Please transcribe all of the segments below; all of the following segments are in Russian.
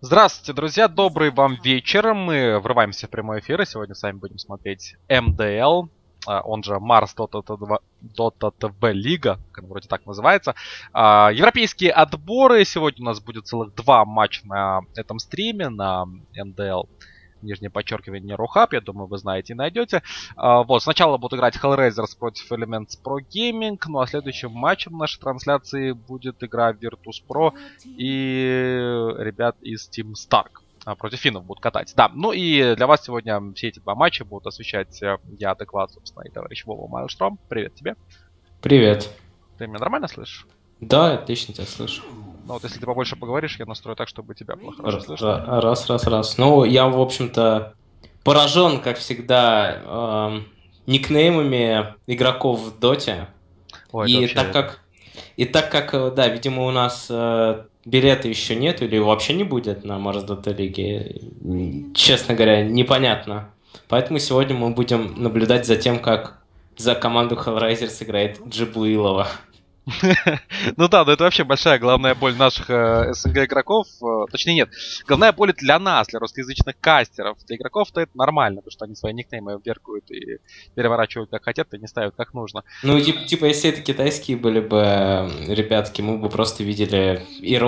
Здравствуйте, друзья, добрый вам вечер. Мы врываемся в прямой эфир, и сегодня с вами будем смотреть МДЛ, он же Марс Dota TV Лига, как вроде так называется. Европейские отборы. Сегодня у нас будет целых 2 матча на этом стриме, на МДЛ. Нижнее подчеркивание Рухаб, я думаю, вы знаете и найдете. Вот, сначала будут играть Hellraisers против Elements Pro Gaming, ну а следующим матчем нашей трансляции будет игра Virtus.pro и ребят из Team Stark. Против финнов будут катать. Да, ну и для вас сегодня все эти 2 матча будут освещать я, Адекват, собственно, и товарищ Вова Майлштром. Привет тебе. Привет. Ты меня нормально слышишь? Да, отлично тебя слышу. Ну вот если ты побольше поговоришь, я настрою так, чтобы тебя было хорошо слышно. Раз. Ну, я, в общем-то, поражен, как всегда, никнеймами игроков в Доте. Ой, И вообще... так как, да, видимо, у нас билета еще нет или вообще не будет на Mars Dota Лиге, честно говоря, непонятно. Поэтому сегодня мы будем наблюдать за тем, как за команду Hellraisers играет Джибуилова. Ну да, но это вообще большая головная боль наших СНГ игроков. Точнее нет, головная боль для нас, для русскоязычных кастеров. Для игроков-то это нормально, потому что они свои никнеймы веркают и переворачивают как хотят, и не ставят как нужно. Ну, типа, если это китайские были бы ребятки, мы бы просто видели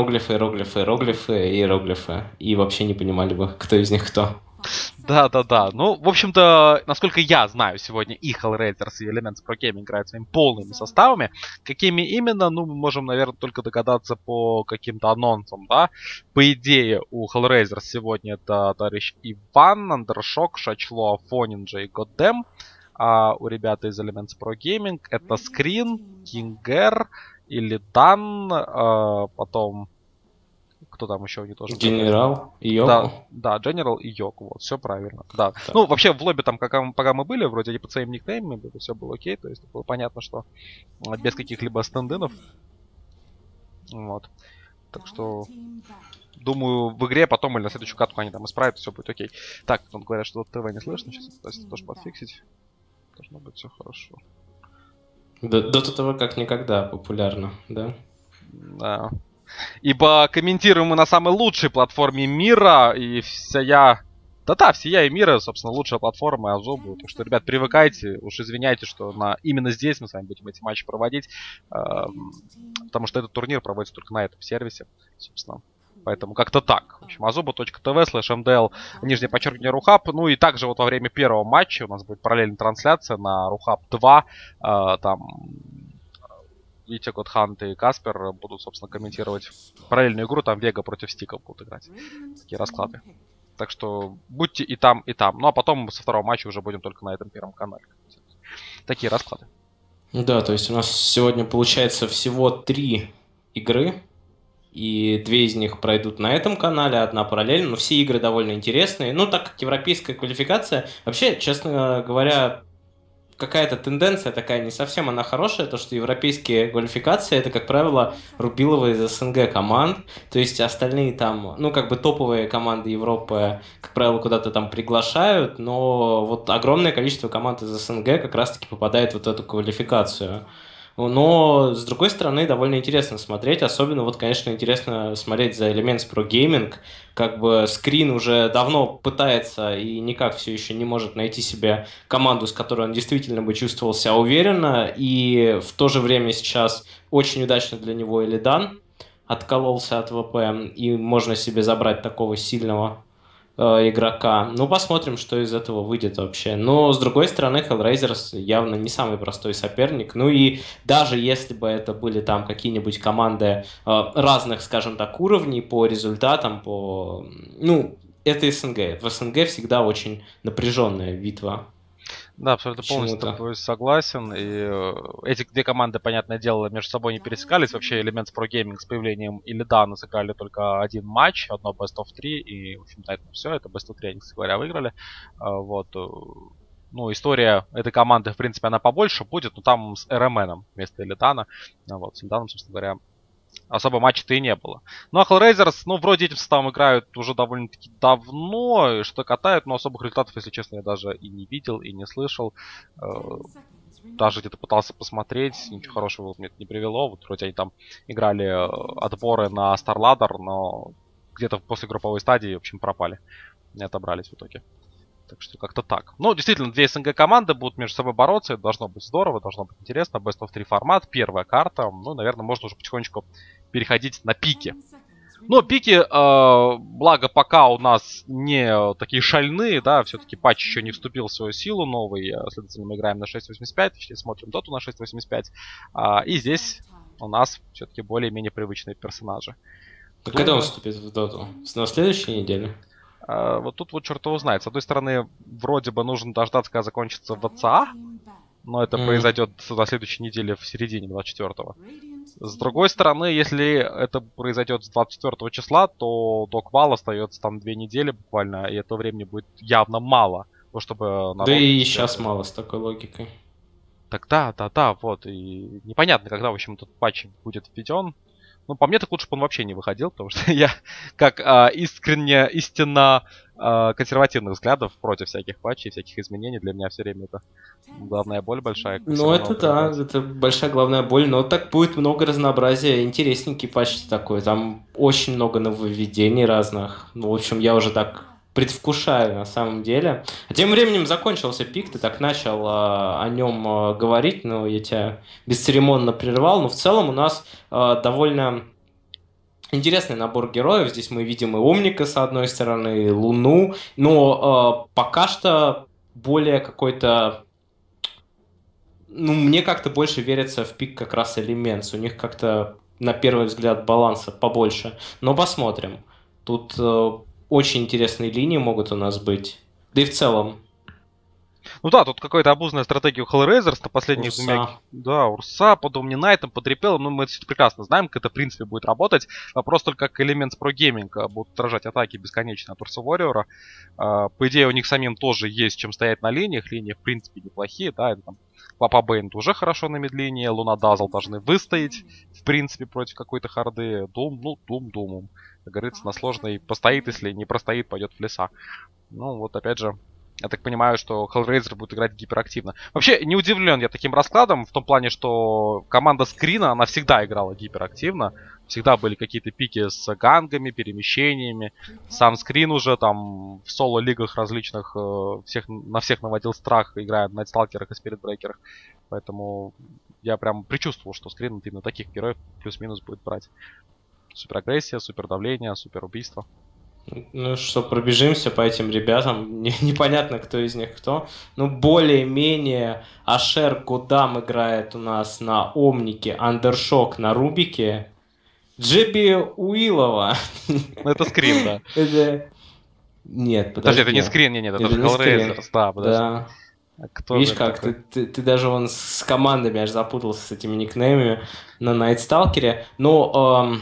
иероглифы, и вообще не понимали бы, кто из них кто. Да. Ну, в общем-то, насколько я знаю, сегодня и Hellraisers, и Elements Pro Gaming играют своими полными составами. Какими именно, ну, мы можем, наверное, только догадаться по каким-то анонсам, да. По идее, у Hellraisers сегодня это товарищ Иван, Андершок, Шачло, Афонинджа и Годдем. А у ребят из Elements Pro Gaming это Скрин, Кингер, Илидан, потом... Кто там еще не тоже? Генерал и Йоку. Да, General и Йоку, вот, все правильно. Да. Так. Ну, вообще, в лобби там, пока мы были, вроде они под своим никнеймами были, все было окей, то есть было понятно, что без каких-либо стендинов. Вот. Так что, думаю, в игре потом или на следующую катку они там исправят, все будет окей. Так, тут говорят, что ТВ не слышно, сейчас пытаюсь тоже подфиксить. Должно быть все хорошо. Дота ТВ как никогда популярно, да? Да. Ибо комментируем мы на самой лучшей платформе мира, и всея и мира, собственно, лучшая платформа Азобу. Так что, ребят, привыкайте, уж извиняйте, что именно здесь мы с вами будем эти матчи проводить, потому что этот турнир проводится только на этом сервисе, собственно. Поэтому как-то так. В общем, azuba.tv/mdl, нижнее подчеркивание Рухаб. Ну и также вот во время первого матча у нас будет параллельная трансляция на Рухаб 2. Там Витя, Годхант и Каспер будут, собственно, комментировать параллельную игру. Там Вега против Стиков будут играть. Такие расклады. Так что будьте и там, и там. Ну а потом со второго матча уже будем только на этом первом канале. Такие расклады. Да, то есть у нас сегодня получается всего 3 игры. И 2 из них пройдут на этом канале, 1 параллельно. Но все игры довольно интересные. Ну, так как европейская квалификация... Вообще, честно говоря, какая-то тенденция такая, не совсем она хорошая, то, что европейские квалификации, это, как правило, рубиловые из СНГ команд, то есть остальные там, ну, как бы топовые команды Европы, как правило, куда-то там приглашают, но вот огромное количество команд из СНГ как раз-таки попадает вот в эту квалификацию. Но, с другой стороны, довольно интересно смотреть. Особенно, вот, конечно, интересно смотреть за Elements Pro Gaming. Как бы Скрин уже давно пытается и никак все еще не может найти себе команду, с которой он действительно бы чувствовал себя уверенно. И в то же время сейчас очень удачно для него Илидан откололся от ВП. И можно себе забрать такого сильного игрока. Ну, посмотрим, что из этого выйдет вообще. Но, с другой стороны, Hellraisers явно не самый простой соперник. Ну и даже если бы это были там какие-нибудь команды разных, скажем так, уровней по результатам, по... Ну, это СНГ. В СНГ всегда очень напряженная битва. Да, абсолютно полностью с тобой согласен. И эти 2 команды, понятное дело, между собой не пересекались. Вообще, Elements Pro Gaming с появлением Илидана сыграли только 1 матч, одно Best of 3. И, в общем-то, это все. Это Best of 3 они, кстати говоря, выиграли. Вот. Ну, история этой команды, в принципе, она побольше будет, но там с РМНом вместо Илидана. Вот, с Илиданом, собственно говоря, особо матчей-то и не было. Ну, а Hellraisers, ну, вроде этим составом играют уже довольно-таки давно, и что катают, но особых результатов, если честно, я даже и не видел, и не слышал. Даже где-то пытался посмотреть, ничего хорошего мне это не привело. Вот вроде они там играли отборы на StarLadder, но где-то после групповой стадии, в общем, пропали. Не отобрались в итоге. Так что как-то так. Ну, действительно, две СНГ команды будут между собой бороться. Это должно быть здорово, должно быть интересно. Best of 3 формат, первая карта. Ну, наверное, можно уже потихонечку переходить на пики. Но пики, благо, пока у нас не такие шальные, да, все-таки патч еще не вступил в свою силу новый. Следовательно, мы играем на 6.85, точнее, смотрим доту на 6.85. И здесь у нас все-таки более-менее привычные персонажи. А когда он вступит в доту? На следующей неделе? Вот тут вот черт его знает. С одной стороны, вроде бы нужно дождаться, когда закончится ВЦА, но это произойдет на следующей неделе в середине 24-го. С другой стороны, если это произойдет с 24 числа, то до квал остается там 2 недели буквально, и этого времени будет явно мало, чтобы народ... Да и сейчас мало с такой логикой. Так да, вот. И непонятно, когда, в общем, этот патч будет введен. Ну, по мне, так лучше бы он вообще не выходил, потому что я, как истинно консервативных взглядов против всяких патчей, всяких изменений, для меня все время это главная боль большая. Ну, это да, это большая главная боль, но так будет много разнообразия, интересненький патч такой, там очень много нововведений разных. Ну, в общем, я уже так предвкушаю на самом деле. А тем временем закончился пик, ты так начал о нем говорить, но я тебя бесцеремонно прервал. Но в целом у нас довольно интересный набор героев. Здесь мы видим и Омника с одной стороны, и Луну, но пока что более какой-то... Ну, мне как-то больше верится в пик как раз Элементс. У них как-то, на первый взгляд, баланса побольше. Но посмотрим. Тут... очень интересные линии могут у нас быть. Да и в целом. Ну да, тут какая-то обузная стратегия у Hellraisers на последних Урса. двумя... Да, Урса, под Omni-Knight'ом, под Репелом. Ну, мы это все прекрасно знаем, как это, в принципе, будет работать. Вопрос только, как Elements Pro Gaming будут отражать атаки бесконечно от Урса Warrior. По идее, у них самим тоже есть чем стоять на линиях. Линии, в принципе, неплохие, да. Это, там, Папа Бейнт уже хорошо на медлине. Луна Дазл должны выстоять, в принципе, против какой-то харды. Думом. Как говорится, на сложной постоит, если не простоит, пойдет в леса. Ну, вот опять же, я так понимаю, что Hellraiser будет играть гиперактивно. Вообще, не удивлен я таким раскладом, в том плане, что команда Скрина, она всегда играла гиперактивно. Всегда были какие-то пики с гангами, перемещениями. Сам Скрин уже там в соло-лигах различных на всех наводил страх, играя на Найтсталкерах и Спиритбрейкерах. Поэтому я прям предчувствовал, что Скрин именно таких героев плюс-минус будет брать. Суперагрессия, супердавление, суперубийство. Ну что, пробежимся по этим ребятам. Непонятно, кто из них кто. Ну, более-менее Ашер Гудам играет у нас на Омнике, Андершок на Рубике. Джеби Уилова. Ну, это Скрин, да. Нет, подожди. Это не Скрин, нет, это же Hellraisers. Да, подожди. Да. Видишь как, ты даже вон с командами аж запутался с этими никнеймами на Найтсталкере. Но...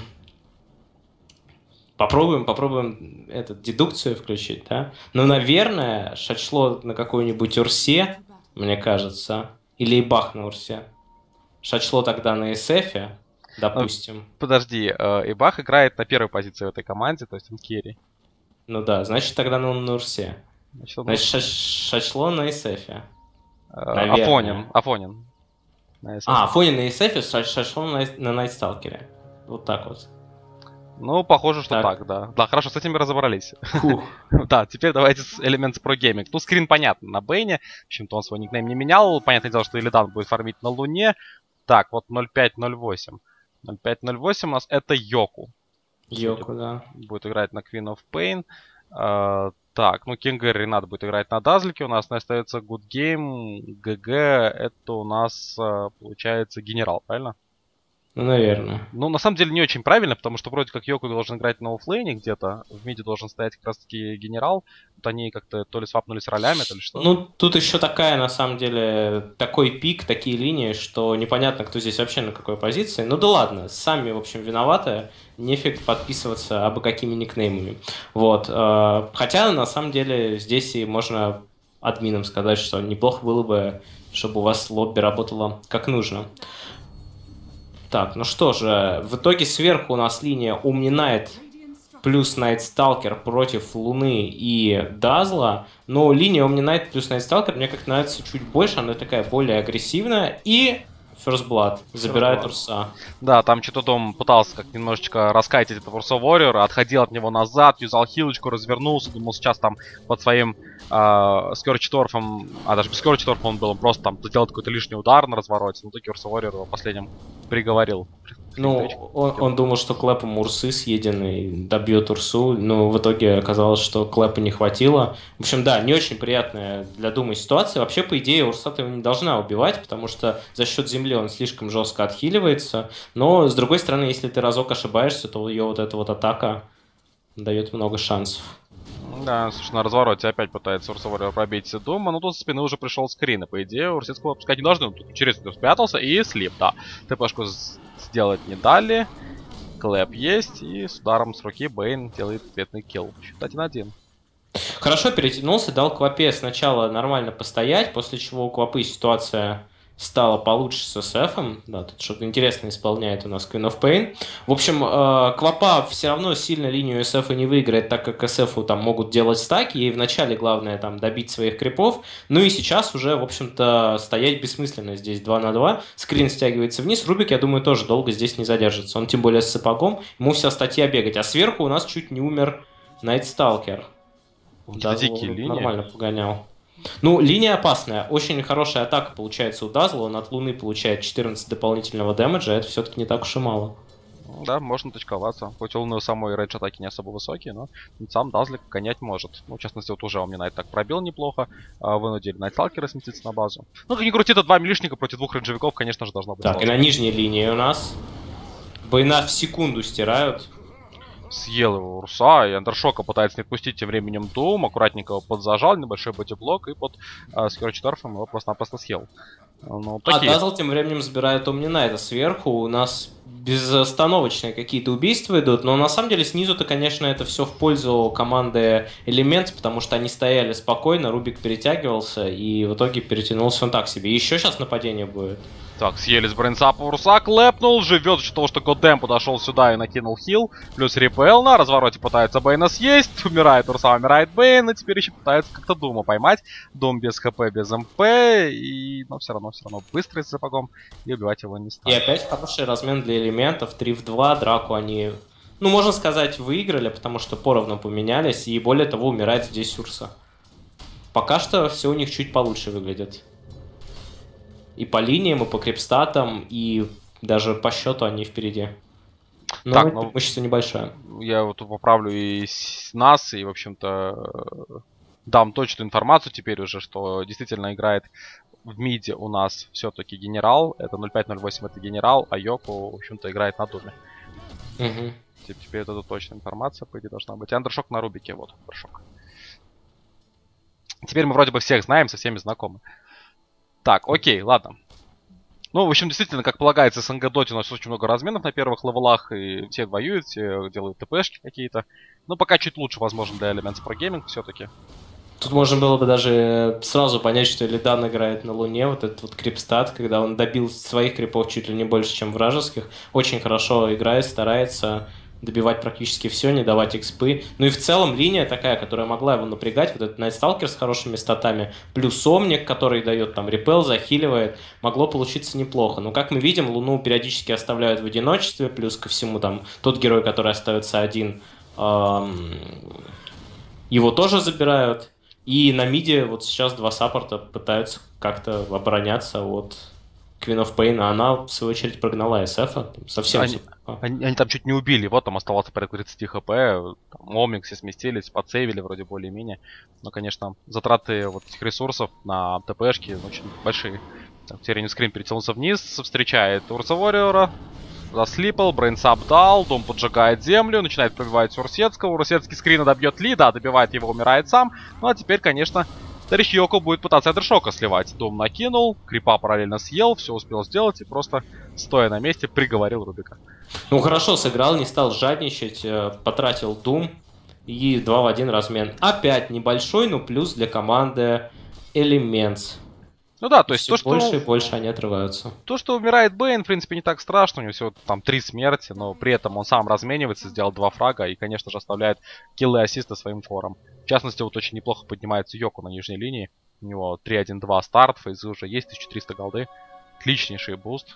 Попробуем дедукцию включить, да? Ну, наверное, Шачло на какой-нибудь Урсе, мне кажется, или Ибах на Урсе. Шачло тогда на СФе, допустим. Подожди, Ибах играет на первой позиции в этой команде, то есть он керри. Ну да, значит тогда он на Урсе. Значит, Шачло на СФе. Афонин. Афонин на СФе, Шачло на Найтсталкере. Вот так вот. Ну, похоже, что так, да. Да, хорошо, с этим разобрались. Да, теперь давайте с Elements Pro Gaming. Ну, Скрин понятно, на Бэйне. В общем-то, он свой никнейм не менял. Понятное дело, что Илидан будет фармить на Луне. Так, вот 0.5.08. 0.5.08 у нас это Йоку. Йоку, да. Будет играть на Queen of Pain. Так, ну, Кингер Ренат будет играть на Дазлике. У нас остается Good Game. ГГ, это у нас, получается, Генерал, правильно? Ну, наверное. Ну, на самом деле, не очень правильно, потому что вроде как Йоку должен играть на оффлейне где-то, в миде должен стоять как раз-таки Генерал. Вот они как-то то ли свапнулись ролями, то ли что. Ну, тут еще такая, на самом деле, такой пик, такие линии, что непонятно, кто здесь вообще на какой позиции. Ну да ладно, сами, в общем, виноваты. Нефиг подписываться абы какими никнеймами. Вот. Хотя, на самом деле, здесь и можно админам сказать, что неплохо было бы, чтобы у вас лобби работало как нужно. Так, ну что же, в итоге сверху у нас линия Omni-Knight плюс Найтсталкер против Луны и Дазла. Но линия Omni-Knight плюс Найтсталкер мне как-то нравится чуть больше, она такая более агрессивная. И First Blood. Забирает Урса. Да, там что-то Дом пытался как немножечко раскайтить этого Урса Warrior, отходил от него назад, юзал хилочку, развернулся, думал сейчас там под своим Скёрч-торфом, даже без Скёрч-торфа он был, он просто там сделал какой-то лишний удар на развороте, но таки Урса Warrior его последним приговорил. Ну, он думал, что клэпом Урсы съеденный добьет Урсу, но в итоге оказалось, что клэпа не хватило. В общем, да, не очень приятная для Думы ситуация. Вообще, по идее, Урса-то его не должна убивать, потому что за счет земли он слишком жестко отхиливается. Но, с другой стороны, если ты разок ошибаешься, то ее вот эта вот атака дает много шансов. Да, слушай, на развороте опять пытается Урса Warrior пробить Дума, но тут со спины уже пришел скрин, и по идее Урсецкого отпускать не должны, тут через это спрятался и слип, да. ТПшку сделать не дали, клэп есть, и с ударом с руки Бейн делает ответный килл. Счет 1-1. Хорошо перетянулся, дал Квапе сначала нормально постоять, после чего у Квапы ситуация стала получше с SF. Да, тут что-то интересное исполняет у нас Queen of Pain. В общем, Квапа все равно сильно линию SF не выиграет, так как SF там могут делать стаки, ей вначале главное там добить своих крипов, ну и сейчас уже, в общем-то, стоять бессмысленно здесь 2 на 2. Скрин стягивается вниз, Рубик, я думаю, тоже долго здесь не задержится. Он тем более с сапогом, ему вся статья бегать. А сверху у нас чуть не умер Найтсталкер. Да, дикие линии. Нормально погонял. Ну, линия опасная. Очень хорошая атака получается у Дазла. Он от Луны получает 14 дополнительного дэмэджа. Это все-таки не так уж и мало. Да, можно точковаться. Хоть у Луны у самой рейдж атаки не особо высокие, но сам Дазлик гонять может. Ну, в частности, вот уже он мне Найт так пробил неплохо. Вынудили Найтсталкера сместиться на базу. Ну, как ни крути, это 2 милишника против 2 рейнджевиков, конечно же, должно быть. Так, сложно. И на нижней линии у нас Бейна в секунду стирают. Съел его Урса, и Андершока пытается не отпустить тем временем Дум, аккуратненько его подзажал, небольшой бодиблок, и под Скёрч-торфом его просто-напросто съел. Ну, такие. А Дазл тем временем забирает Омни Найта сверху, у нас безостановочные какие-то убийства идут, но на самом деле снизу-то, конечно, это все в пользу команды Элемент, потому что они стояли спокойно, Рубик перетягивался, и в итоге перетянулся он так себе. Еще сейчас нападение будет. Так, съели с брейнсапа Урса, клэпнул, живет за счет того, что Годдэм подошел сюда и накинул хил, плюс Рипел на развороте пытается Бейна съесть, умирает Урса, умирает Бейн, и теперь еще пытается как-то Дума поймать. Дум без ХП, без МП, и... но все равно быстрый с сапогом, и убивать его не станет. И опять хороший размен для элементов, 3 в 2, драку они, ну, можно сказать, выиграли, потому что поровну поменялись, и более того, умирает здесь Урса. Пока что все у них чуть получше выглядит. И по линиям, и по крипстатам, и даже по счету они впереди. Но так, преимущество небольшое. Я вот поправлю и нас, и, в общем-то, дам точную информацию теперь уже, что действительно играет в миде у нас все-таки генерал. Это 0508 это генерал, а Йоку, в общем-то, играет на Думе. Угу. Теперь это точная информация, по идее, должна быть. Андершок на Рубике, вот, Андершок. Теперь мы вроде бы всех знаем, со всеми знакомы. Так, окей, ладно. Ну, в общем, действительно, как полагается, СНГ Доте у нас очень много разменов на первых левелах, и все воюют, все делают ТПшки какие-то. Но пока чуть лучше, возможно, для Elements Pro Gaming все-таки. Тут можно было бы даже сразу понять, что Элидан играет на Луне, вот этот вот крипстат, когда он добил своих крипов чуть ли не больше, чем вражеских. Очень хорошо играет, старается добивать практически все, не давать экспы. Ну и в целом линия такая, которая могла его напрягать. Вот этот Найтсталкер с хорошими статами, плюс Омник, который дает там репел, захиливает. Могло получиться неплохо. Но как мы видим, Луну периодически оставляют в одиночестве, плюс ко всему там тот герой, который остается один, его тоже забирают. И на миде вот сейчас 2 саппорта пытаются как-то обороняться от Queen of Pain, а она, в свою очередь, прогнала SF. Совсем... Они там чуть не убили, вот там оставался порядка 30 хп, Омник все сместились, подсейвили вроде более-менее. Но, конечно, затраты вот этих ресурсов на ТПшки очень большие. Теперь скрин перетянулся вниз, встречает Урса Warrior, заслипал, брейнсап дал, Дом поджигает землю, начинает пробивать Урсецкого, Урсецкий скрина добьет Ли, да, добивает его, умирает сам. Ну а теперь, конечно, товарищ Йоко будет пытаться Эдершока сливать. Дом накинул, крипа параллельно съел, все успел сделать и просто, стоя на месте, приговорил Рубика. Ну хорошо сыграл, не стал жадничать, потратил Дум и 2 в 1 размен. Опять небольшой, но плюс для команды Elements. Ну да, то есть то, что... больше и больше они отрываются. То, что умирает Бейн, в принципе, не так страшно. У него всего там 3 смерти, но при этом он сам разменивается, сделал 2 фрага и, конечно же, оставляет киллы и ассисты своим форам. В частности, вот очень неплохо поднимается Йоку на нижней линии. У него 3-1-2 старт, фейзы уже есть, 1300 голды. отличнейший буст.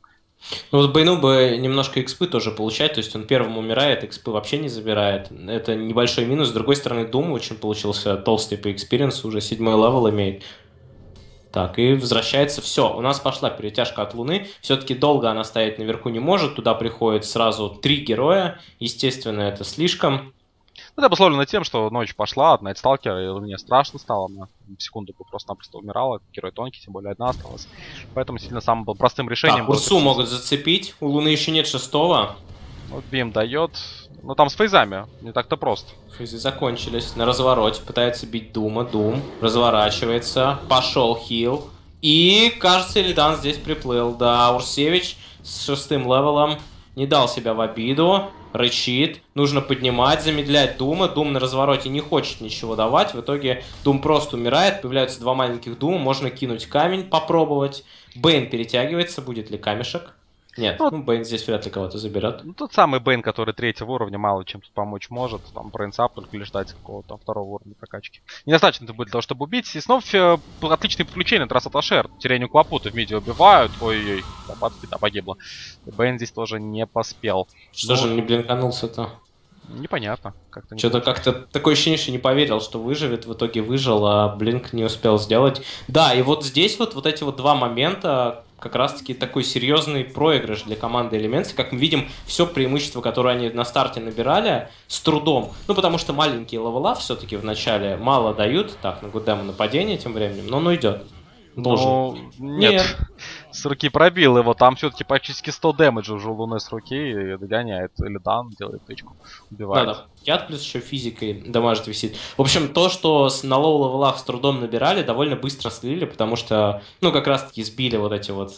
Ну вот Бэйну бы немножко экспы тоже получать, то есть он первым умирает, экспы вообще не забирает. Это небольшой минус. С другой стороны, Doom очень получился толстый по экспириенсу, уже 7-й левел имеет. Так, и возвращается. Все, у нас пошла перетяжка от Луны. Все-таки долго она стоять наверху не может. Туда приходит сразу 3 героя. Естественно, это слишком. Это обусловлено тем, что ночь пошла от Найтсталкера, и мне страшно стало. Она в секунду бы просто-напросто умирала. Герой тонкий, тем более одна осталась. Поэтому сильно самым был простым решением. Так, Урсу могут зацепить. У Луны еще нет 6-го. Вот Бим дает. Ну там с фейзами, не так-то просто. Фейзы закончились. На развороте пытается бить Дума. Дум разворачивается. Пошел хил. И, кажется, Илидан здесь приплыл. Да, Урсевич с 6-м левелом не дал себя в обиду. Рычит. Нужно поднимать, замедлять Дума. Дум на развороте не хочет ничего давать. В итоге Дум просто умирает. Появляются 2 маленьких Дума. Можно кинуть камень, попробовать. Бэйн перетягивается. Будет ли камешек? Нет, ну Бэйн здесь вряд ли кого-то заберет. Ну, тот самый Бэйн, который 3-го уровня, мало чем тут помочь может. Там брейнсап только лишь ждать какого-то 2-го уровня прокачки. Недостаточно это будет для того, чтобы убить. И снова отличные подключения от Расаташер. Терянию Клопута в миде убивают. Ой-ой-ой, да, погибло. Бэйн здесь тоже не поспел. Что же он не блинканулся-то? Непонятно. Что-то как-то такое ощущение, что не поверил, что выживет. В итоге выжил, а Блинк не успел сделать. Да, и вот здесь вот эти вот 2 момента, как раз-таки такой серьезный проигрыш для команды Elementsy. Как мы видим, все преимущество, которое они на старте набирали, с трудом. Ну, потому что маленькие левела все-таки в начале мало дают. Так, на Гудему нападение тем временем, но оно идет. Должен. Ну, нет. С руки пробил его. Там все-таки практически 100 дэмэджа уже у Луны с руки. И догоняет Илидан, делает тычку. Убивает. Да. Яд плюс еще физикой дамажит висит. В общем, то, что на лоу-левелах с трудом набирали, довольно быстро слили, потому что, ну, как раз-таки сбили вот эти вот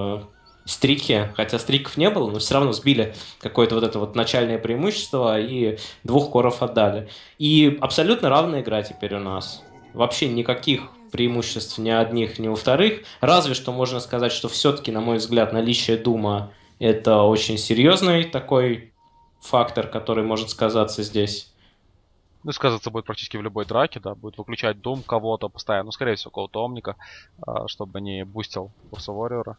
стрики. Хотя стриков не было, но все равно сбили какое-то вот это вот начальное преимущество и 2 коров отдали. И абсолютно равная игра теперь у нас. Вообще никаких преимуществ ни одних, ни у вторых. Разве что можно сказать, что все-таки, на мой взгляд, наличие Дума — это очень серьезный такой фактор, который может сказаться здесь. Ну, сказаться будет практически в любой драке, да. Будет выключать Дум кого-то постоянно. Ну, скорее всего, какого-то Омника, чтобы не бустил Урса Warrior.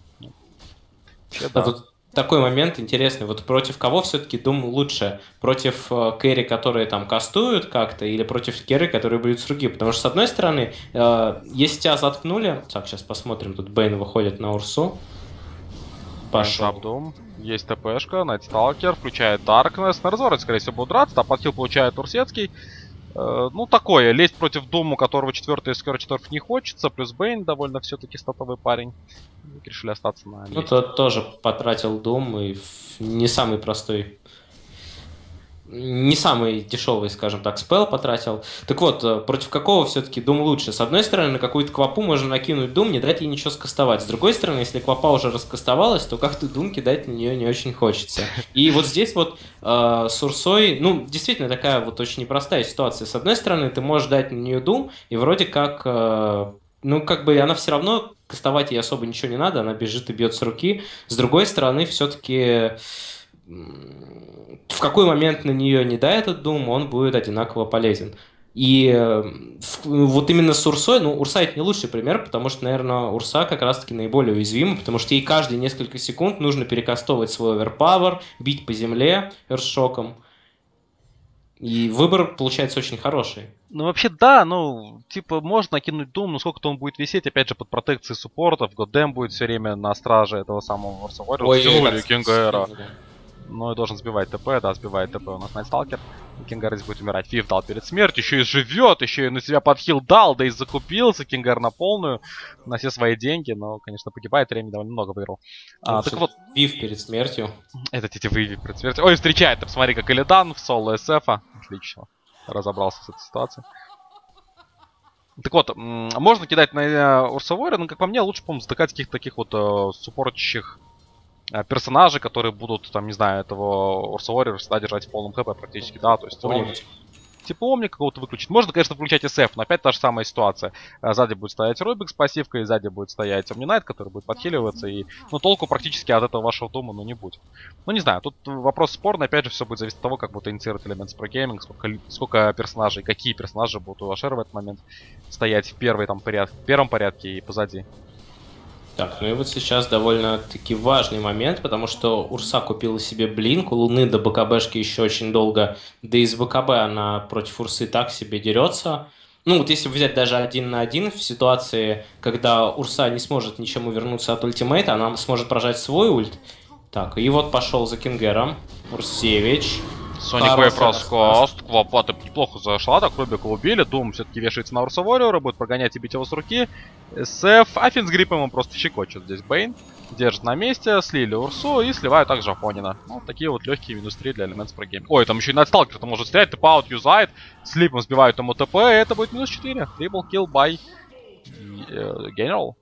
Да. Тут такой момент интересный. Вот против кого все-таки Doom лучше? Против кэри, которые там кастуют как-то, или против кэри, которые бьют с руки? Потому что, с одной стороны, если тебя заткнули... Так, сейчас посмотрим. Тут Бэйн выходит на Урсу. Пошел. Doom. Есть ТПшка, Найтсталкер, включает Darkness. На развороте, скорее всего, будут драться. Там подхил получает Урсецкий. Ну, такое. Лезть против Дума, у которого 4-й скоро 4 не хочется. Плюс Бэйн довольно все-таки статовый парень. Решили остаться на месте. Ну, тот тоже потратил Дум и не самый простой, не самый дешевый, скажем так, спел потратил. Так вот, против какого все-таки Дум лучше? С одной стороны, на какую-то квапу можно накинуть Дум, не дать ей ничего скастовать. С другой стороны, если квапа уже раскастовалась, то как-то Дум кидать на нее не очень хочется. И вот здесь вот с Урсой, ну, действительно такая вот очень непростая ситуация. С одной стороны, ты можешь дать на нее Дум, и вроде как... ну, как бы она все равно, кастовать ей особо ничего не надо, она бежит и бьет с руки. С другой стороны, все-таки в какой момент на нее не дай этот Doom, он будет одинаково полезен. И вот именно с Урсой, ну, Урса это не лучший пример, потому что, наверное, Урса как раз-таки наиболее уязвима, потому что ей каждые несколько секунд нужно перекастовывать свой оверпауэр, бить по земле эршоком. И выбор получается очень хороший. Ну, вообще, да, ну, типа, можно накинуть Doom, но сколько-то он будет висеть, опять же, под протекцией суппортов. Годдэм будет все время на страже этого самого Урса Warrior. Ой, Кингаэра. Ну, и должен сбивать ТП, да, сбивает ТП у нас Найтсталкер. Кингар здесь будет умирать. Фиф дал перед смертью, еще и живет, еще и на себя подхил дал, да и закупился. Кингар на полную, на все свои деньги, но, конечно, погибает, времени довольно много выиграл. Так вот, Вив перед смертью. Это Вив перед смертью. Ой, встречает, там, смотри, как Илидан в соло СФа. Отлично, разобрался с этой ситуацией. Так вот, можно кидать на Урса Warrior, но, как по мне, лучше, по-моему, затыкать каких-то таких вот суппортящих персонажи, которые будут, там, не знаю, этого Урса Warrior всегда держать в полном хп практически, да, то есть типа Омника какого-то выключить. Можно, конечно, включать SF, но опять та же самая ситуация. Сзади будет стоять Робик с пассивкой, сзади будет стоять Omninite, который будет подхиливаться, и, ну, толку практически от этого вашего Дума, ну, не будет. Ну, не знаю, тут вопрос спорный, опять же, все будет зависеть от того, как будет инициировать Elements Pro Gaming, сколько персонажей, какие персонажи будут у Ашера в этот момент стоять в первом порядке и позади. Так, ну и вот сейчас довольно-таки важный момент, потому что Урса купила себе блинк, у Луны до БКБшки еще очень долго, да и с БКБ она против Урсы так себе дерется. Ну вот если взять даже 1 на 1 в ситуации, когда Урса не сможет ничем увернуться от ультимейта, она сможет прожать свой ульт. Так, и вот пошел за Кингером Урсевич. Соник Вейв раскаст. Лопата неплохо зашла, так Рубика убили. Дум все-таки вешается на Урса Warrior, будет прогонять и бить его с руки. СФ, Афин с гриппом ему просто щекочет здесь Бейн. Держит на месте, слили Урсу и сливают также Афонина. Вот такие вот легкие -3 для Elements Pro Gaming. Ой, там еще и Найтсталкер-то может стрелять, тэп-аут юзает. Слипом сбивают ему ТП, и это будет -4. Трипл килл бай Генерал.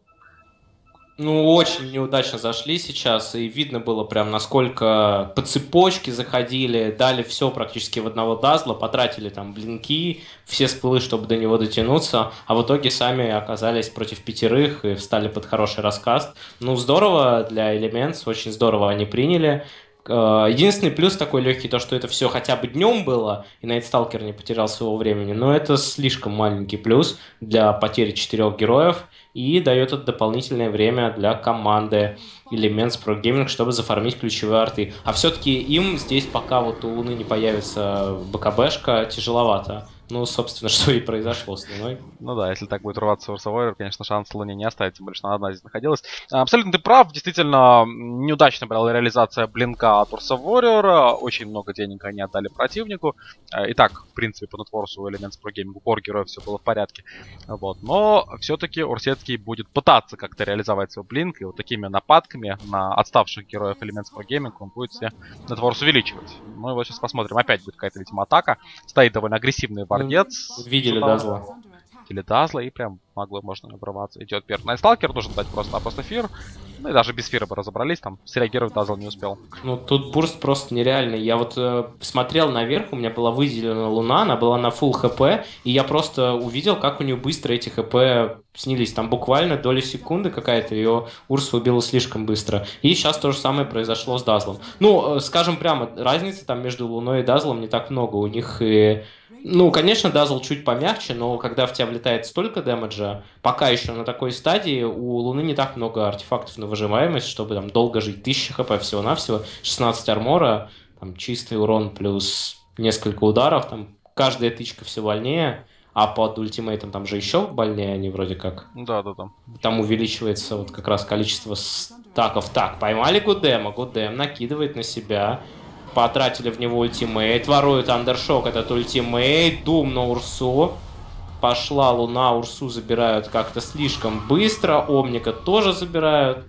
Ну, очень неудачно зашли сейчас, и видно было прям, насколько по цепочке заходили, дали все практически в одного дазла, потратили там блинки, все спылы, чтобы до него дотянуться, а в итоге сами оказались против 5 и встали под хороший раскаст. Ну, здорово для Elements, очень здорово они приняли. Единственный плюс такой легкий, то что это все хотя бы днем было, и Найтсталкер не потерял своего времени, но это слишком маленький плюс для потери 4 героев, и дает это дополнительное время для команды Elements Pro Gaming, чтобы зафармить ключевые арты. А все-таки им здесь, пока вот у Луны не появится БКБшка, тяжеловато. Ну, собственно, что и произошло с Луной. Ну да, если так будет рваться Урса Warrior, конечно, шанс Луне не оставить, тем более, что она одна здесь находилась. Абсолютно ты прав, действительно, неудачно была реализация блинка от Урса Warrior, очень много денег они отдали противнику. И так, в принципе, по нетворсу у Elements Pro Gaming, у кор героев все было в порядке. Вот. Но все-таки Урсецкий будет пытаться как-то реализовать свой блинк, и вот такими нападками на отставших героев Elements Pro Gaming он будет себе нетворс увеличивать. Ну и вот сейчас посмотрим, опять будет какая-то, видимо, атака. Стоит довольно агрессивный вардец. Видели Дазла. Или Дазла, и прям могло можно обрываться. Идет первый Найтсталкер, нужно дать просто фир. Ну и даже без фира бы разобрались, там среагировать Дазл не успел. Ну тут бурст просто нереальный. Я вот смотрел наверх, у меня была выделена Луна, она была на фулл хп, и я просто увидел, как у нее быстро эти хп снились. Там буквально доли секунды какая-то, ее Урса убила слишком быстро. И сейчас то же самое произошло с Дазлом. Ну, скажем прямо, разницы там между Луной и Дазлом не так много. У них и... Ну, конечно, Дазл чуть помягче, но когда в тебя влетает столько дэмэджа, пока еще на такой стадии, у Луны не так много артефактов на выживаемость, чтобы там долго жить. 1000 хп всего-навсего, 16 армора, там чистый урон плюс несколько ударов, там каждая тычка все больнее, а под ультимейтом там же еще больнее они вроде как. Да. Там увеличивается вот как раз количество стаков. Так, поймали Гудема, Гудем накидывает на себя. Потратили в него ультимейт, ворует андершок этот ультимейт, Дум на Урсу. Пошла Луна, Урсу забирают как-то слишком быстро, Омника тоже забирают.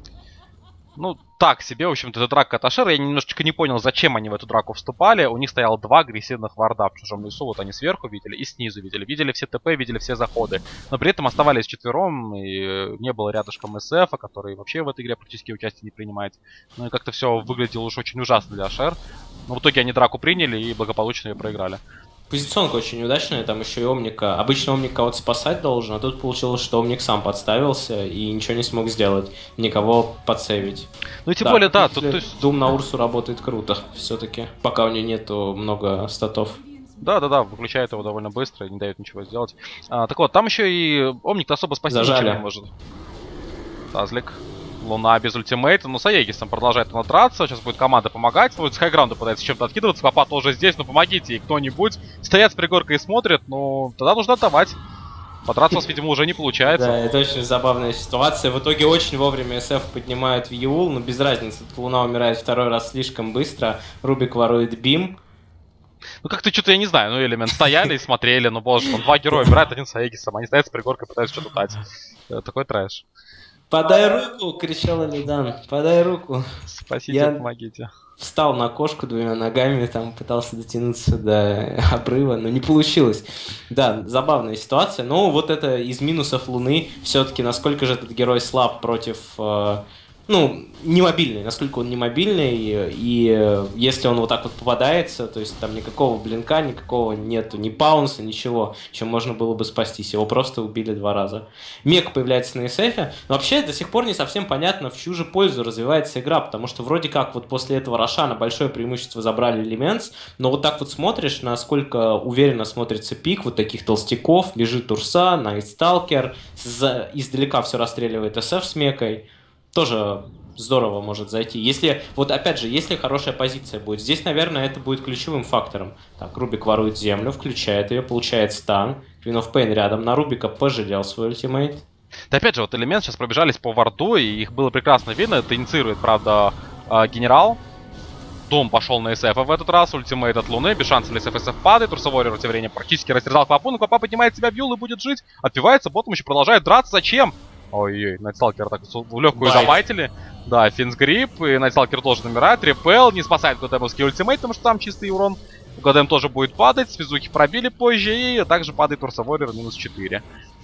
Ну, так себе, в общем-то, это драка от Ашера. Я немножечко не понял, зачем они в эту драку вступали. У них стояло 2 агрессивных варда в чужом лесу. Вот они сверху видели и снизу видели. Видели все ТП, видели все заходы. Но при этом оставались четвером, и не было рядышком СФ, который вообще в этой игре практически участие не принимает. Ну и как-то все выглядело уж очень ужасно для Ашер. Но в итоге они драку приняли и благополучно ее проиграли. Позиционка очень удачная, там еще и Омника. Обычно Омник кого-то спасать должен, а тут получилось, что Омник сам подставился и ничего не смог сделать. Никого подсейвить. Ну и тем более, да, тут... Дум на Урсу работает круто все-таки, пока у нее нету много статов. Да, выключает его довольно быстро и не дает ничего сделать. Так вот, там еще и Омник-то особо спасти ничего не может. Тазлик. Луна без ультимейта, но с Аегисом продолжает он драться. Сейчас будет команда помогать. Вот с хайграунда пытается чем-то откидываться. Папа тоже здесь, ну помогите ей кто-нибудь. Стоят с пригоркой и смотрят, ну тогда нужно отдавать. Подраться у вас, видимо, уже не получается. Да, это очень забавная ситуация. В итоге очень вовремя СФ поднимают Вьюл, но без разницы. Луна умирает второй раз слишком быстро. Рубик ворует бим. Ну как-то что-то я не знаю, ну Элемент стояли и смотрели, ну боже, там 2 героя умирают, один с Аегисом, они стоят с пригоркой, пытаются что-то дать. Такой трэш. «Подай руку!» — кричал Алидан. «Подай руку!» Спасите, помогите. Встал на кошку 2 ногами, там пытался дотянуться до обрыва, но не получилось. Да, забавная ситуация. Но вот это из минусов Луны. Все-таки насколько же этот герой слаб против ну, не мобильный, насколько он не мобильный, и если он вот так вот попадается, то есть там никакого блинка, никакого нету, ни паунса, ничего, чем можно было бы спастись. Его просто убили 2 раза. Мег появляется на SF, но вообще до сих пор не совсем понятно, в чью же пользу развивается игра, потому что вроде как вот после этого Рошана большое преимущество забрали Elements, но вот так вот смотришь, насколько уверенно смотрится пик вот таких толстяков, бежит Урса, Найтсталкер, издалека все расстреливает SF с Мекой, тоже здорово может зайти. Если, вот опять же, если хорошая позиция будет, здесь, наверное, это будет ключевым фактором. Так, Рубик ворует землю, включает ее, получает стан. Queen of Pain рядом, на Рубика пожалел свой ультимейт. Да опять же, вот элемент сейчас пробежались по варду, и их было прекрасно видно. Это инициирует, правда, генерал. Дом пошел на СФ в этот раз, ультимейт от Луны, без шансов если СФ падает, Урсоворер в это время практически растерзал Квапу, но Квапа поднимает себя в юл и будет жить, отпивается, ботом еще продолжает драться, зачем? Ой-ой, Найтсталкер так в легкую забайтили. Да, Финсгрип, и Найтсталкер тоже умирает, Репел не спасает Годемовский ультимейт, потому что там чистый урон. Годем тоже будет падать, связухи пробили позже, и также падает Урсоворер минус 4.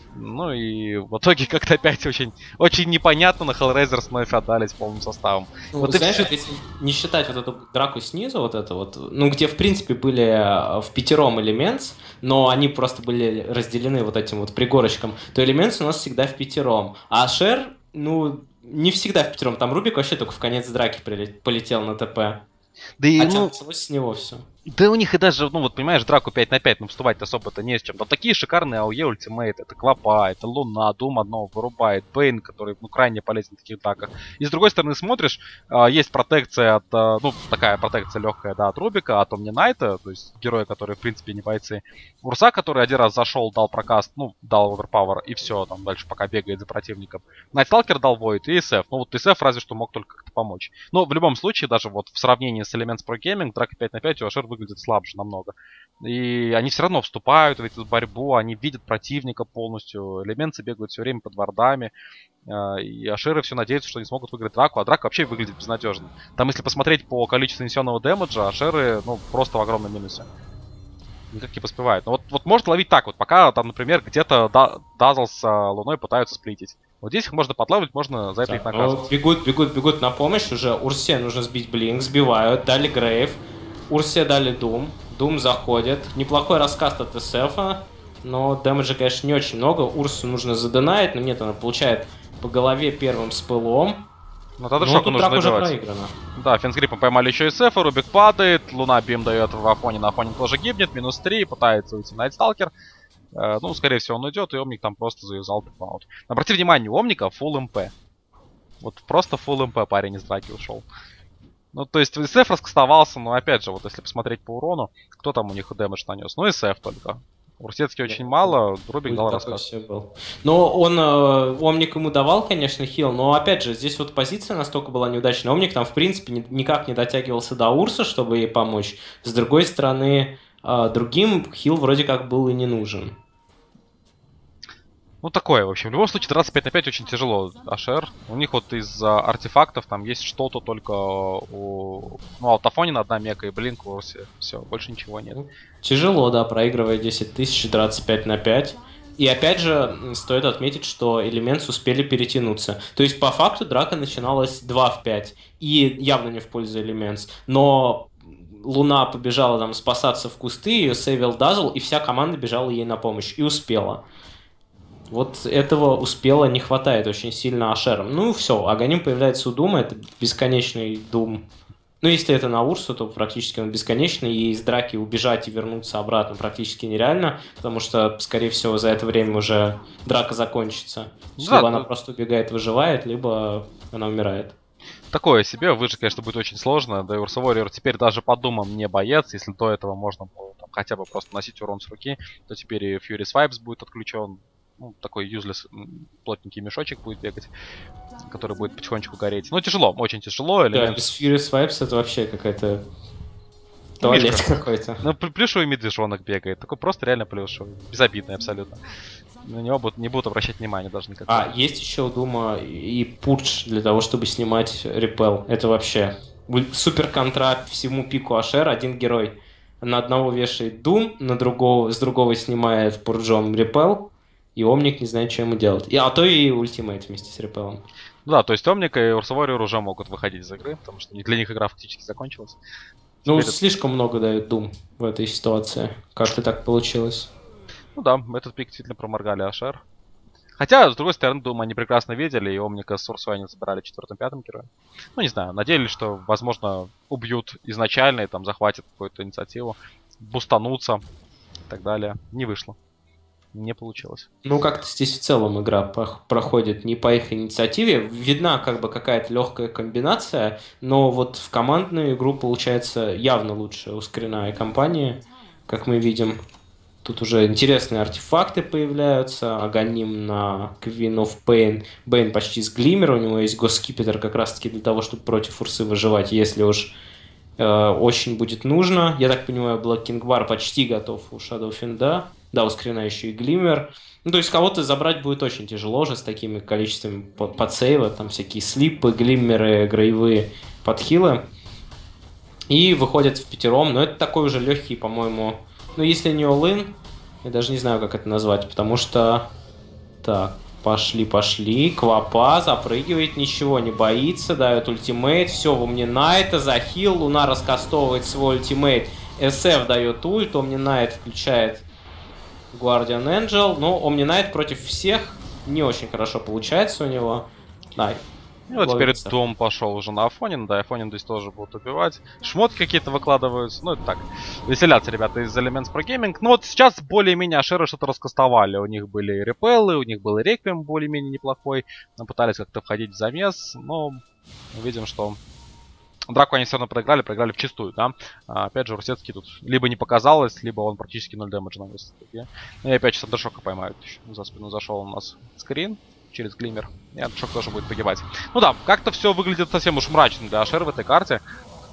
Ну и в итоге как-то опять очень, очень непонятно на Hellraiser вновь отдались полным составом. Ну, вот знаешь, если не считать вот эту драку снизу, вот это вот, ну, где, в принципе, были в пятером Elements, но они просто были разделены вот этим вот пригорочком, то Elements у нас всегда в пятером. А Шер, ну, не всегда в пятером. Там Рубик вообще только в конец драки полетел на ТП. Да и, Хотя началось с него все. Да у них и даже, ну вот понимаешь, драку 5 на 5, ну вступать особо-то не с чем. Там такие шикарные АОЕ ультимейт, это Квапа, это Луна, Дум одного вырубает, Бейн, который ну, крайне полезен в таких драках. И с другой стороны смотришь, есть протекция от, ну такая протекция легкая, да, от Рубика, от Омнинайта, то есть героя, который в принципе не бойцы. Урса, который один раз зашел, дал прокаст, ну, дал оверпауэр, и все, там дальше пока бегает за противником. Найтсталкер дал Void и SF. Ну вот SF разве что мог только как-то помочь. Но в любом случае, даже вот в сравнении с Elements Pro Gaming, драка 5 на 5 у Ашер выглядит слабже намного. И они все равно вступают в эту борьбу, они видят противника полностью, элементы бегают все время под вардами, и Ашеры все надеются, что они смогут выиграть драку, а драка вообще выглядит безнадежно. Там, если посмотреть по количеству нанесенного дэмэджа, Ашеры, ну, просто в огромном минусе. Никак не поспевают. Но вот может ловить так вот, пока там, например, где-то Дазл с Луной пытаются сплитить. Вот здесь их можно подлавить, можно за это их наказывать. Бегут на помощь уже. Урсе нужно сбить блинк, сбивают, дали Грейв. Урсе дали Дум. Дум заходит. Неплохой раскаст от СФа, но дэмэджа, конечно, не очень много. Урсу нужно задонать, но нет, она получает по голове первым спылом. Но тогда шоку нужно уже делать. проиграно. Да, Финсгриппом поймали еще и Сефа, Рубик падает, Луна бим дает в Афоне, на Афоне тоже гибнет, минус 3, пытается уйти Найтсталкер. Ну, скорее всего, он уйдет, и Омник там просто завязал тайм-аут. Обратите внимание, у Омника full МП. Вот просто full МП парень из драки ушел. Ну, то есть СФ раскастовался, но опять же, вот если посмотреть по урону, кто там у них дэмэдж нанес? Ну, СФ только. Урсецкий очень мало, Рубик дал рассказ. Но он, Омник ему давал, конечно, хил, но опять же, здесь вот позиция настолько была неудачная. Омник там, в принципе, никак не дотягивался до Урса, чтобы ей помочь. С другой стороны, другим хил вроде как был и не нужен. Ну, такое, в общем. В любом случае, драться 5 на 5 очень тяжело. Ашер. У них вот из артефактов там есть что-то только у... Ну, Алтафонина одна мека и Блинк в Урсе. Все, больше ничего нет. Тяжело, да, проигрывая 10 тысяч, драться 5 на 5. И опять же, стоит отметить, что Elements успели перетянуться. То есть, по факту, драка начиналась 2 в 5. И явно не в пользу Elements. Но Луна побежала там спасаться в кусты, ее сейвил Дазл, и вся команда бежала ей на помощь. И успела. Вот этого успела не хватает очень сильно Ашером. Ну все, Аганим появляется у Дума, это бесконечный Дум. Ну если это на Урсу, то практически он бесконечный, и из драки убежать и вернуться обратно практически нереально, потому что, скорее всего, за это время уже драка закончится. Да, либо она просто убегает, выживает, либо она умирает. Такое себе, выжить, конечно, будет очень сложно, да и Урсоворер теперь даже по Думам не боец, если до этого можно было там, хотя бы просто носить урон с руки, то теперь и Furious Vibes будет отключен. Ну, такой useless плотненький мешочек будет бегать, который будет потихонечку гореть. Ну, тяжело, очень тяжело. Да, без Furious Vibes это вообще какая-то туалет какой-то. Ну, плюшевый медвежонок бегает, такой просто реально плюшевый, безобидный абсолютно. На него не будут обращать внимания даже никак. А, есть еще у Дума и Пурдж для того, чтобы снимать репел. Это вообще супер контра всему пику Ашер. Один герой на одного вешает Дум, с другого снимает Пурджом репел. И Омник не знает, что ему делать. А то и ультимейт вместе с репелом. Ну да, то есть Омника и Урса Warrior уже могут выходить из игры, потому что для них игра фактически закончилась. Ну, Теперь слишком много дает Doom в этой ситуации. Как-то так получилось. ну да, этот пик действительно проморгали Ашер. Хотя, с другой стороны, думаю, они прекрасно видели, и Омника с Урсой они забирали четвертым-пятым героем. Ну, не знаю, надеялись, что, возможно, убьют изначально и там захватят какую-то инициативу, бустанутся и так далее. Не вышло. Не получилось. Ну, как-то здесь в целом игра проходит не по их инициативе. Видна как бы какая-то легкая комбинация, но вот в командную игру получается явно лучше у Скрина и компании, как мы видим. Тут уже интересные артефакты появляются. Аганим на Queen of Pain. Бэйн почти с Глиммер. У него есть Госкипетр как раз-таки для того, чтобы против Урсы выживать, если уж очень будет нужно. Я так понимаю, Black King Bar почти готов у Shadow Fiend. Да, у Скрина еще и Глиммер. Ну, то есть кого-то забрать будет очень тяжело же с такими количествами подсейва. Там всякие слипы, глиммеры, грейвы, подхилы. И выходят в пятером. Но это такой уже легкий, по-моему... Ну, если не all-in, я даже не знаю, как это назвать, потому что... Так, пошли. Квапа запрыгивает, ничего не боится, дает ультимейт. Все, в Omni-Knight, захил, Луна раскастовывает свой ультимейт. SF дает ульт, Omni-Knight включает Guardian Angel. Но Omni-Knight против всех не очень хорошо получается у него. Да, И вот теперь ловится. Дом пошел уже на Афонин, да, Афонин здесь тоже будут убивать. Шмотки какие-то выкладываются, ну это так. Веселятся ребята из Elements Pro Gaming. Ну вот сейчас более-менее Ашеры что-то раскастовали. У них были и репеллы, у них был и реквием более-менее неплохой. Пытались как-то входить в замес, но мы видим, что драку они все равно проиграли вчистую, да. Опять же, Русецкий тут либо не показалось, либо он практически 0 дэмэджа нанес. Ну и опять сейчас Андершока поймают. За спину зашел у нас скрин через Глиммер. И Андершок тоже будет погибать. Ну да, как-то все выглядит совсем уж мрачно для Ашер в этой карте.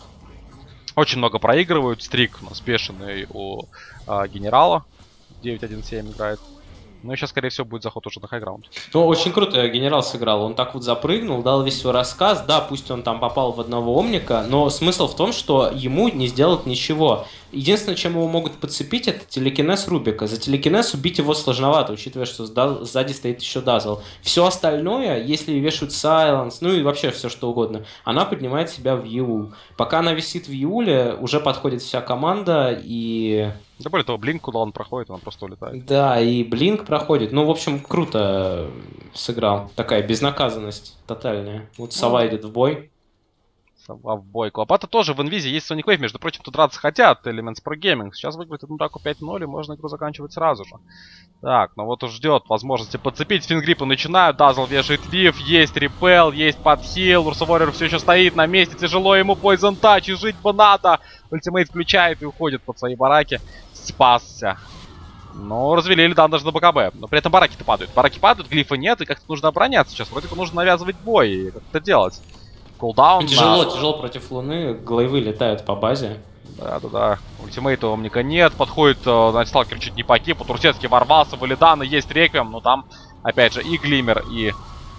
Очень много проигрывают. Стрик у нас бешеный у генерала. 9-1-7 играет. Ну и сейчас, скорее всего, будет заход уже на хайграунд. Ну, очень круто генерал сыграл. Он так вот запрыгнул, дал весь свой рассказ. Да, пусть он там попал в одного омника, но смысл в том, что ему не сделать ничего. Единственное, чем его могут подцепить, это телекинез Рубика. За телекинез убить его сложновато, учитывая, что сзади стоит еще Дазл. Все остальное, если вешают Сайленс, ну и вообще все что угодно, она поднимает себя в Еул. Пока она висит в Еуле, уже подходит вся команда и... Да более того, Блинк, куда он проходит, он просто улетает. Да, и Блинк проходит. Ну, в общем, круто сыграл. Такая безнаказанность тотальная. Вот Сова идет в бой. Сова в бой. Клопата тоже в инвизе есть Sonic Wave. Между прочим, тут драться хотят Elements Pro Gaming. Сейчас выиграть одну драку 5-0, и можно игру заканчивать сразу же. Так, ну вот уж ждет возможности подцепить. Фингрипы начинают. Дазл вешает Вив. Есть репел, есть подхил. Урса Warrior все еще стоит на месте. Тяжело ему Poison Touch. И жить бы надо. Ультимейт включает и уходит под свои бараки. Спасся. Ну, развели Эльдан даже на БКБ. Но при этом бараки-то падают. Бараки падают, глифа нет, и как-то нужно обороняться сейчас. Вроде бы нужно навязывать бой и как-то делать. Кулдаун. Тяжело против Луны. Глейвы летают по базе. Да. Ультимейта у Омника нет. Подходит, значит, Сталкер чуть не погиб. Турцетский ворвался в Элидана. Есть реквием, но там, опять же, и Глиммер, и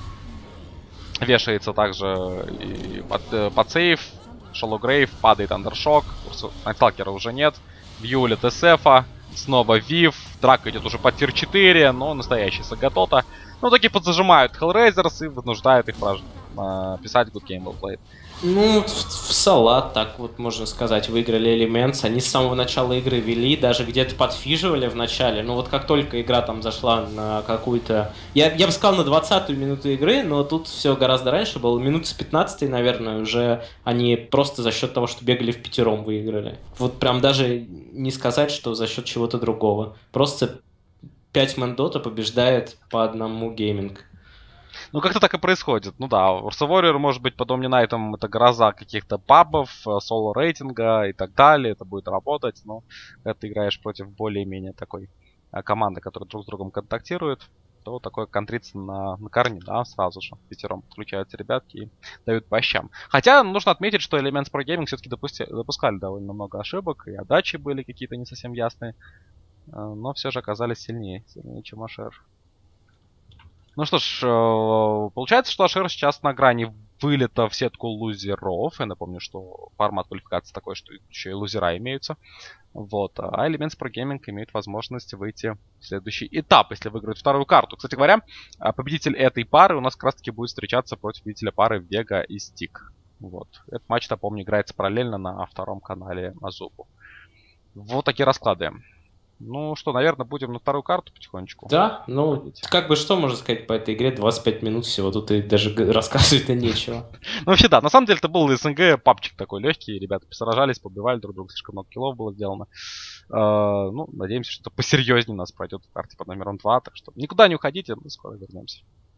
вешается также и под сейф. Шалоу Грейв, падает Андершок. Сталкера уже нет. Вьюля ТСФа. Снова Вив. Драка идет уже под тир 4, но настоящий Сагатота. Ну, таки подзажимают Hellraisers и вынуждают их писать Good Game Well Played. Ну, в салат, так вот можно сказать, выиграли Elements. Они с самого начала игры вели, даже где-то подфиживали в начале. Но вот как только игра там зашла на какую-то... Я бы сказал, на 20-ю минуту игры, но тут все гораздо раньше было. Минут с 15-й, наверное, уже они просто за счет того, что бегали в пятером, выиграли. Вот прям даже не сказать, что за счет чего-то другого. Просто 5-мэн Дота побеждает по одному гейминг. Ну, как-то так и происходит. Ну да, Урса Warrior, может быть, потом Omni-Knight'ом это гроза каких-то пабов, соло-рейтинга и так далее. Это будет работать, но когда ты играешь против более-менее такой команды, которая друг с другом контактирует, то такое контрится на корне, да, сразу же. Пятером подключаются ребятки и дают по щам. Хотя нужно отметить, что Elements Pro Gaming все-таки допускали довольно много ошибок, и отдачи были какие-то не совсем ясные, но все же оказались сильнее, чем Ашер. Ну что ж, получается, что Ашер сейчас на грани вылета в сетку лузеров. Я напомню, что формат квалификации такой, что еще и лузера имеются. Вот. А Elements Pro Gaming имеет возможность выйти в следующий этап, если выиграют вторую карту. Кстати говоря, победитель этой пары у нас как раз таки будет встречаться против победителя пары Vega и Stick. Вот. Этот матч, напомню, играется параллельно на втором канале Азубу. Вот такие расклады. Ну что, наверное, будем на вторую карту потихонечку. Да, ну, как бы что можно сказать по этой игре? 25 минут всего, тут и даже рассказывать-то нечего. Ну вообще да, на самом деле это был СНГ папчик такой легкий, ребята сражались, побивали друг друга, слишком много киллов было сделано. Ну, надеемся, что посерьезнее у нас пройдет в карте под номером 2, так что никуда не уходите, мы скоро вернемся.